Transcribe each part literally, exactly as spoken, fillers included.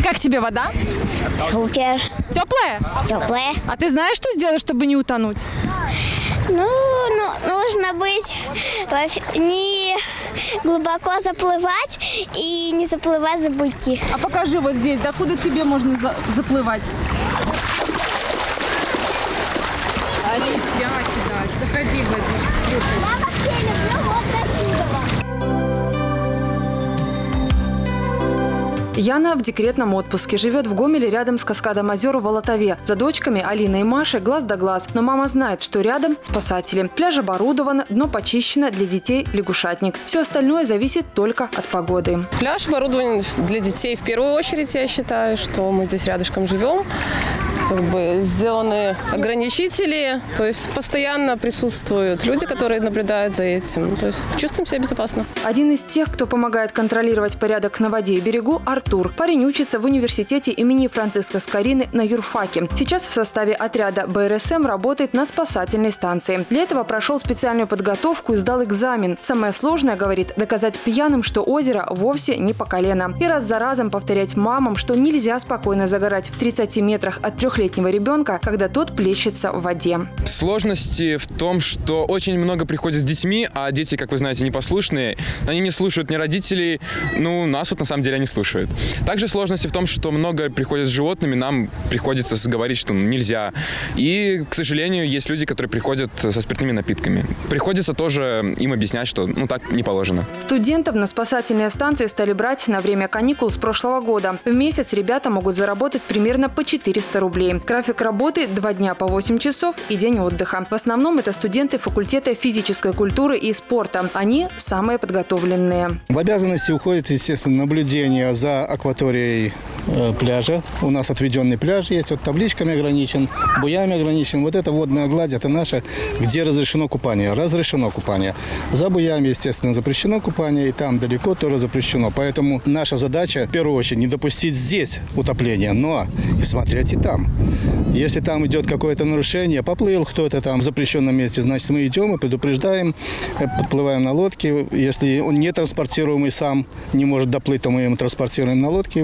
Как тебе вода? Супер. Теплая? Теплая. А ты знаешь, что сделать, чтобы не утонуть? Ну, ну, нужно быть не глубоко заплывать и не заплывать за буйки. А покажи вот здесь, докуда тебе можно за заплывать? Нельзя кидать. Заходи в водичку. Я вообще люблю вот красивого. Яна в декретном отпуске. Живет в Гомеле рядом с каскадом озер в Волотове. За дочками Алиной и Машей глаз да глаз. Но мама знает, что рядом спасатели. Пляж оборудован, дно почищено, для детей лягушатник. Все остальное зависит только от погоды. Пляж оборудован для детей в первую очередь, я считаю, что мы здесь рядышком живем. Как бы сделаны ограничители, то есть постоянно присутствуют люди, которые наблюдают за этим. То есть чувствуем себя безопасно. Один из тех, кто помогает контролировать порядок на воде и берегу – Артур. Парень учится в университете имени Франциска Скорины на юрфаке. Сейчас в составе отряда бэ эр эс эм работает на спасательной станции. Для этого прошел специальную подготовку и сдал экзамен. Самое сложное, говорит, доказать пьяным, что озеро вовсе не по колено. И раз за разом повторять мамам, что нельзя спокойно загорать в тридцати метрах от трехлетнего ребенка, когда тот плещется в воде. Сложности в том, что очень много приходит с детьми, а дети, как вы знаете, непослушные. Они не слушают ни родителей, ну, нас вот на самом деле они слушают. Также сложности в том, что много приходят с животными, нам приходится говорить, что нельзя. И, к сожалению, есть люди, которые приходят со спиртными напитками. Приходится тоже им объяснять, что ну так не положено. Студентов на спасательные станции стали брать на время каникул с прошлого года. В месяц ребята могут заработать примерно по четыреста рублей. График работы – два дня по восемь часов и день отдыха. В основном это студенты факультета физической культуры и спорта. Они самые подготовленные. В обязанности уходит, естественно, наблюдение за акваторией э, пляжа. У нас отведенный пляж есть, вот табличками ограничен, буями ограничен. Вот эта водная гладь – это наша, где разрешено купание. Разрешено купание. За буями, естественно, запрещено купание, и там далеко тоже запрещено. Поэтому наша задача, в первую очередь, не допустить здесь утопления, но и смотреть и там. Если там идет какое-то нарушение, поплыл кто-то там в запрещенном месте, значит, мы идем и предупреждаем, подплываем на лодке. Если он не транспортируемый сам, не может доплыть, то мы ему транспортируем на лодке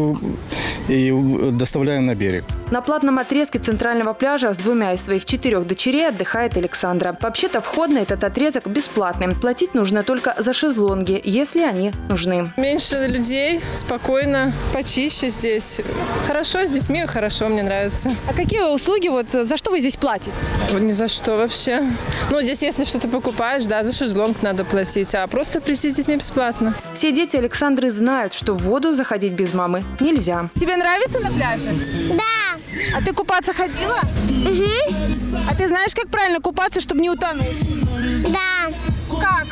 и доставляем на берег. На платном отрезке центрального пляжа с двумя из своих четырех дочерей отдыхает Александра. Вообще-то вход на этот отрезок бесплатный. Платить нужно только за шезлонги, если они нужны. Меньше людей, спокойно, почище здесь. Хорошо, с детьми хорошо, мне нравится. А какие услуги, вот за что вы здесь платите? Ни за что вообще. Ну, здесь, если что-то покупаешь, да, за шезлонг надо платить, а просто прийти с детьми бесплатно. Все дети Александры знают, что в воду заходить без мамы нельзя. Тебе нравится на пляже? Да. А ты купаться ходила? Угу. А ты знаешь, как правильно купаться, чтобы не утонуть? Да. Как?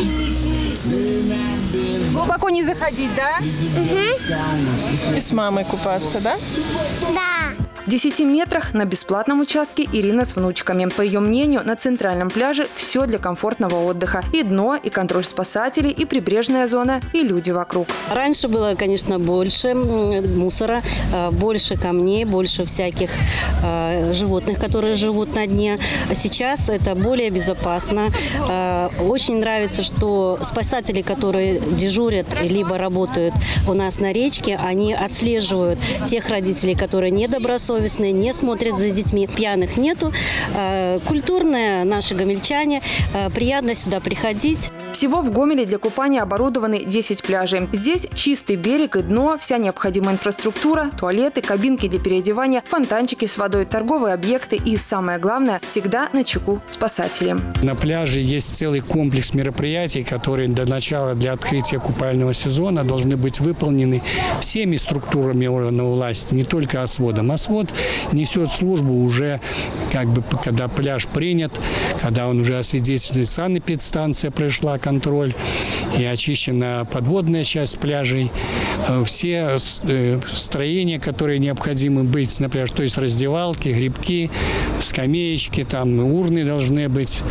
Глубоко не заходить, да? Угу. И с мамой купаться, да? Да. В десяти метрах на бесплатном участке Ирина с внучками. По ее мнению, на центральном пляже все для комфортного отдыха. И дно, и контроль спасателей, и прибрежная зона, и люди вокруг. Раньше было, конечно, больше мусора, больше камней, больше всяких животных, которые живут на дне. А сейчас это более безопасно. Очень нравится, что спасатели, которые дежурят либо работают у нас на речке, они отслеживают тех родителей, которые недобросовестны, не смотрят за детьми. Пьяных нету. Культурные наши гомельчане. Приятно сюда приходить. Всего в Гомеле для купания оборудованы десять пляжей. Здесь чистый берег и дно, вся необходимая инфраструктура, туалеты, кабинки для переодевания, фонтанчики с водой, торговые объекты и, самое главное, всегда на чеку спасатели. На пляже есть целый комплекс мероприятий, которые до начала, для открытия купального сезона должны быть выполнены всеми структурами органов власти, не только ОСВОДом. ОСВОД несет службу уже, как бы, когда пляж принят, когда он уже освидетельствован, санэпидстанция прошла контроль и очищена подводная часть пляжей. Все строения, которые необходимы быть на пляже, то есть раздевалки, грибки, скамеечки, там урны должны быть,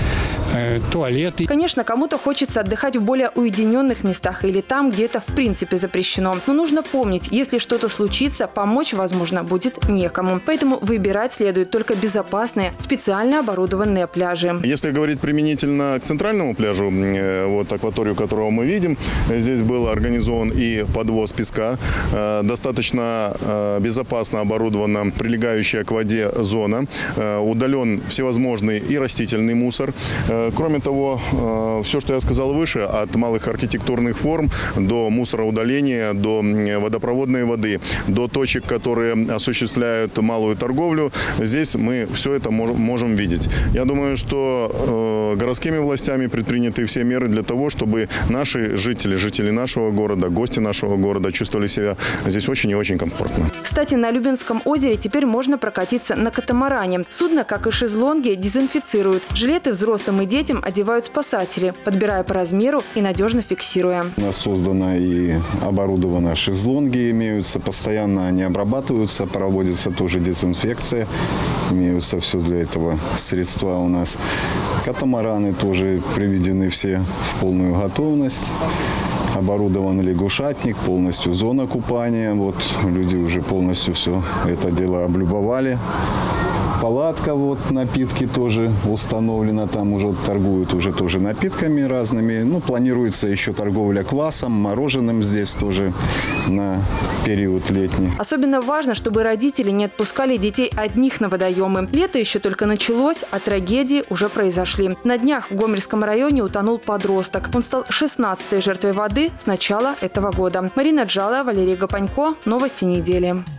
э, туалеты. Конечно, кому-то хочется отдыхать в более уединенных местах или там, где это в принципе запрещено. Но нужно помнить, если что-то случится, помочь, возможно, будет некому. Поэтому выбирать следует только безопасные, специально оборудованные пляжи. Если говорить применительно к центральному пляжу, вот акваторию, которого мы видим, здесь был организован и подвоз песка. Достаточно безопасно оборудована прилегающая к воде зона. Удален всевозможный и растительный мусор. Кроме того, все, что я сказал выше, от малых архитектурных форм до мусороудаления, до водопроводной воды, до точек, которые осуществляют малую торговлю, здесь мы все это можем видеть. Я думаю, что городскими властями предприняты все меры для того, чтобы наши жители, жители нашего города, гости нашего города чувствовали себя здесь очень и очень комфортно. Кстати, на Любинском озере теперь можно прокатиться на катамаране. Судно, как и шезлонги, дезинфицируют. Жилеты взрослым и детям одевают спасатели, подбирая по размеру и надежно фиксируя. У нас создано и оборудовано шезлонги, имеются, постоянно они обрабатываются, проводится тоже дезинфекция, имеются все для этого средства у нас. Катамараны тоже приведены все в полную готовность. Оборудован лягушатник, полностью зона купания. Вот люди уже полностью все это дело облюбовали. Палатка, вот напитки тоже установлена, там уже торгуют уже тоже напитками разными. Ну, планируется еще торговля квасом, мороженым здесь тоже на период летний. Особенно важно, чтобы родители не отпускали детей одних на водоемы. Лето еще только началось, а трагедии уже произошли. На днях в Гомельском районе утонул подросток. Он стал шестнадцатой жертвой воды с начала этого года. Марина Джалая, Валерий Гапанько. Новости недели.